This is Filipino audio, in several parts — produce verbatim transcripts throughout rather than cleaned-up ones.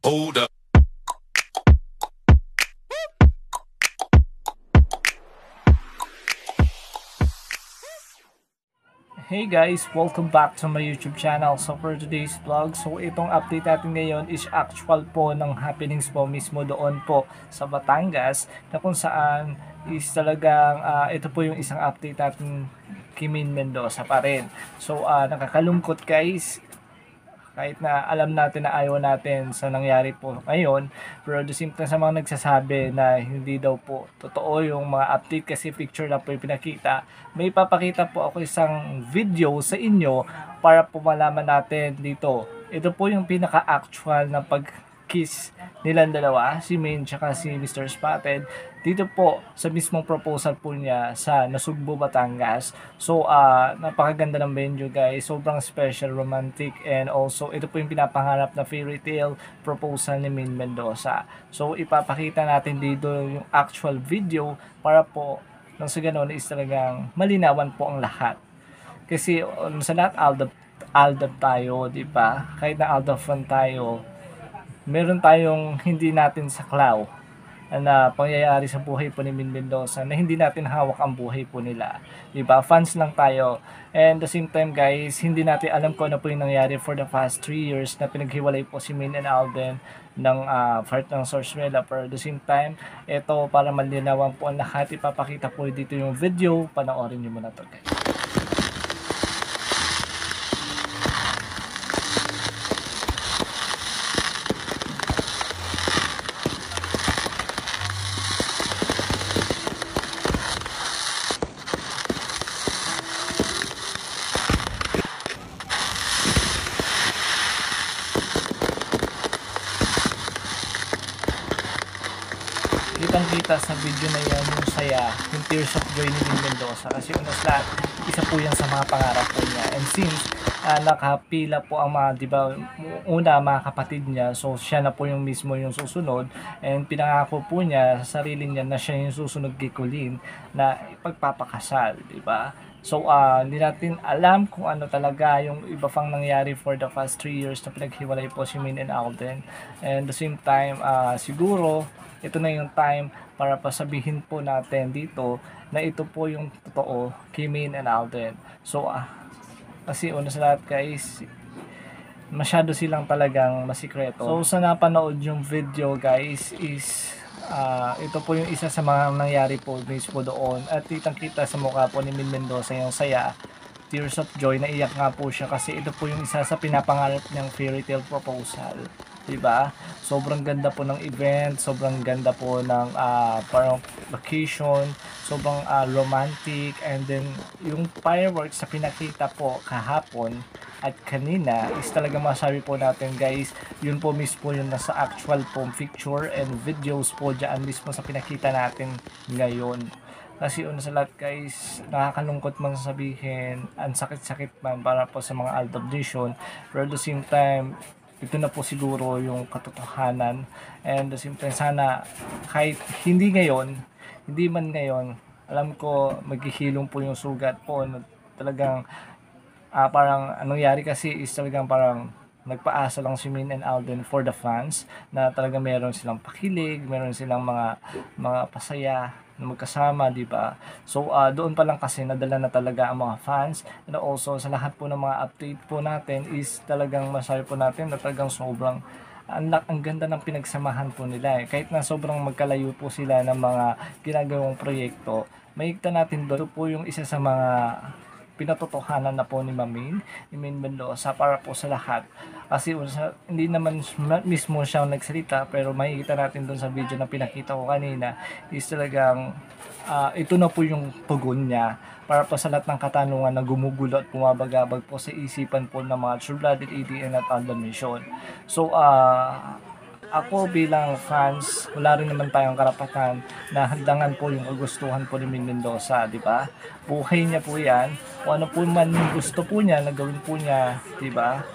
Hold up. Hey guys, welcome back to my YouTube channel. So for today's vlog, so itong update natin ngayon is actual po ng happenings po mismo doon po sa Batangas, na kung saan is talagang uh, ito po yung isang update natin kay Main Mendoza pa rin. So uh, nakakalungkot guys, kahit na alam natin na ayaw natin sa nangyari po ngayon, pero the same time sa mga nagsasabi na hindi daw po totoo yung mga update kasi picture lang po yung pinakita, may papakita po ako isang video sa inyo para po malaman natin dito. Ito po yung pinaka-actual na pag-kiss nilang dalawa, si Main tsaka si Mister Spotted, dito po sa mismong proposal po niya sa Nasugbu, Batangas. So, uh, napakaganda ng venue guys, sobrang special, romantic, and also ito po yung pinapangarap na fairy tale proposal ni Main Mendoza. So, ipapakita natin dito yung actual video para po nang sa ganun is talagang malinawan po ang lahat. Kasi um, sa lahat aldab, aldab tayo, di ba? Kahit na aldab fan tayo, meron tayong hindi natin saklaw na pangyayari sa buhay po ni Main Mendoza na hindi natin hawak ang buhay po nila. Diba? Fans lang tayo. And the same time guys, hindi natin alam kung ano po yung nangyari for the past three years na pinaghiwalay po si Main and Alden ng uh, part ng Sorsuela. Pero at the same time, ito para malinawan po ang lahat, ipapakita po dito yung video. Panoorin nyo muna to guys. Kitang-kita sa video na yan yung saya, yung tears of joy ni Main Mendoza, kasi unas lahat, isa po yan sa mga pangarap po niya. And since uh, nakapila po ang mga, di ba, una mga kapatid niya, so siya na po yung mismo yung susunod, and pinangako po niya sa sarili niya na siya yung susunod kay Colleen na ipagpapakasal, di ba? So, uh, hindi natin alam kung ano talaga yung iba pang nangyari for the past three years na pinaghiwalay po si Main and Alden. And the same time, uh, siguro, ito na yung time para pasabihin po natin dito na ito po yung totoo kay Main and Alden. So, ah, kasi una sa lahat guys, masyado silang talagang masikreto. So, sa napanood yung video guys is, uh, ito po yung isa sa mga nangyari po mismo doon. At kitang-kita sa mukha po ni Main Mendoza yung saya, tears of joy, naiyak nga po siya kasi ito po yung isa sa pinapangarap niyang fairy tale proposal. Diba? Sobrang ganda po ng event, sobrang ganda po ng uh, parang vacation, sobrang uh, romantic, and then yung fireworks na pinakita po kahapon at kanina is talaga masabi po natin guys, yun po mismo yung nasa actual po picture and videos po dyan mismo sa pinakita natin ngayon. Kasi una sa lahat guys, nakakalungkot man sabihin, ang sakit-sakit man para po sa mga Aldab Nation, pero at the same time, ito na po siguro yung katotohanan. And the same time, sana kahit hindi ngayon, hindi man ngayon, alam ko maghihilom po yung sugat po na talagang uh, parang anong yari kasi is talagang parang nagpaasa lang si Main and Alden for the fans na talaga meron silang pakilig, meron silang mga mga pasaya na magkasama, di ba? So uh, doon pa lang kasi nadala na talaga ang mga fans, and also sa lahat po ng mga update po natin is talagang masabi po natin na talagang sobrang ang, ang ganda ng pinagsamahan po nila eh. Kahit na sobrang magkalayo po sila ng mga ginagawang proyekto, maigta natin doon. Ito po yung isa sa mga pinatotohanan na po ni Mamin, ni Main Mendoza para po sa lahat. Kasi unsa, hindi naman mismo siya nagsalita, pero makikita natin doon sa video na pinakita ko kanina is talagang uh, ito na po yung tugon niya para po sa lahat ng katanungan na gumugulo at bumabagabag po sa isipan po ng mga true-blooded A D N at Aldab Nation. So, uh, ako bilang fans, wala rin naman tayong karapatan na hadlangan po yung kagustuhan po ni Main Mendoza, di ba? Buhay niya po yan. Kung ano po man gusto po niya, nagawin po niya, di ba?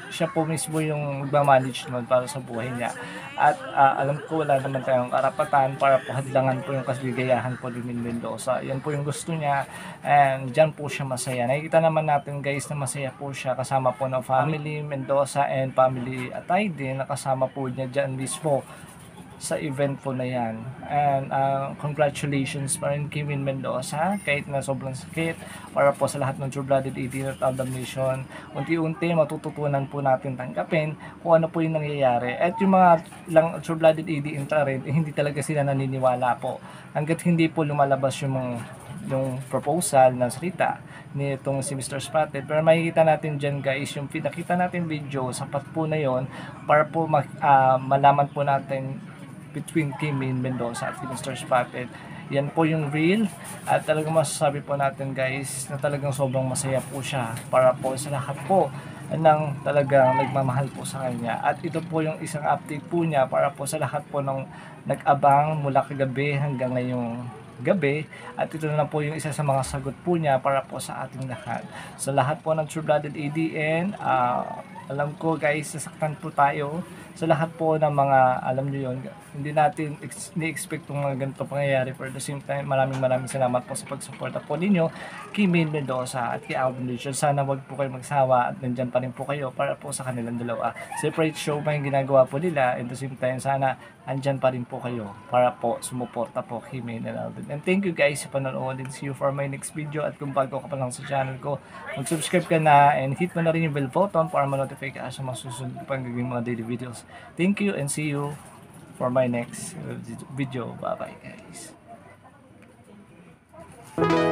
siya po mismo yung magmamanage naman para sa buhay niya. At ah, alam ko wala naman tayong karapatan para po hadlangan po yung kasigayahan po ni Min Mendoza. Yan po yung gusto niya and dyan po siya masaya. Nakikita naman natin guys na masaya po siya kasama po ng family Mendoza and family Atay din, nakasama po niya dyan mismo sa event po na yan. And uh, congratulations pa rin kay Min Mendoza kahit na sobrang sakit para po sa lahat ng True Blooded A D at Aldam Nation. Unti-unti matututunan po natin tanggapin kung ano po yung nangyayari. At yung mga lang True Blooded A D intra rin, eh, hindi talaga sila naniniwala po. Hanggat hindi po lumalabas yung mga yung proposal na salita ni itong si mister Spotted. Pero makikita natin dyan guys, yung pinakita natin video, sapat po na yon para po mag, uh, malaman po natin between Kim Min Mendoza at mister Spotted. Yan po yung real at talagang masasabi po natin guys na talagang sobrang masaya po siya para po sa lahat po ng talagang nagmamahal po sa kanya. At ito po yung isang update po niya para po sa lahat po ng nag-abang mula kagabi hanggang ngayong gabi. At ito na po yung isa sa mga sagot po niya para po sa ating lahat. Sa lahat po ng True Blooded A D N, uh, alam ko guys, sasaktan po tayo sa lahat po ng mga, alam nyo yun, hindi natin ni-expect yung mga ganito pangyayari. For the same time, maraming maraming salamat po sa pagsuporta po ninyo kay Min Mendoza at kay Aldam Nation. Sana wag po kayo magsawa at nandyan pa rin po kayo para po sa kanilang dalawa. Separate show pa yung ginagawa po nila. At the same time, sana andyan pa rin po kayo para po sumuporta po kay Min and Aldam. And thank you guys sa panonood and see you for my next video. At kung bago ka pa lang sa channel ko, mag-subscribe ka na and hit mo na rin yung bell button para ma-notify ka sa mga susunod pang gagawin mga daily videos. Thank you and see you for my next video. Bye bye guys.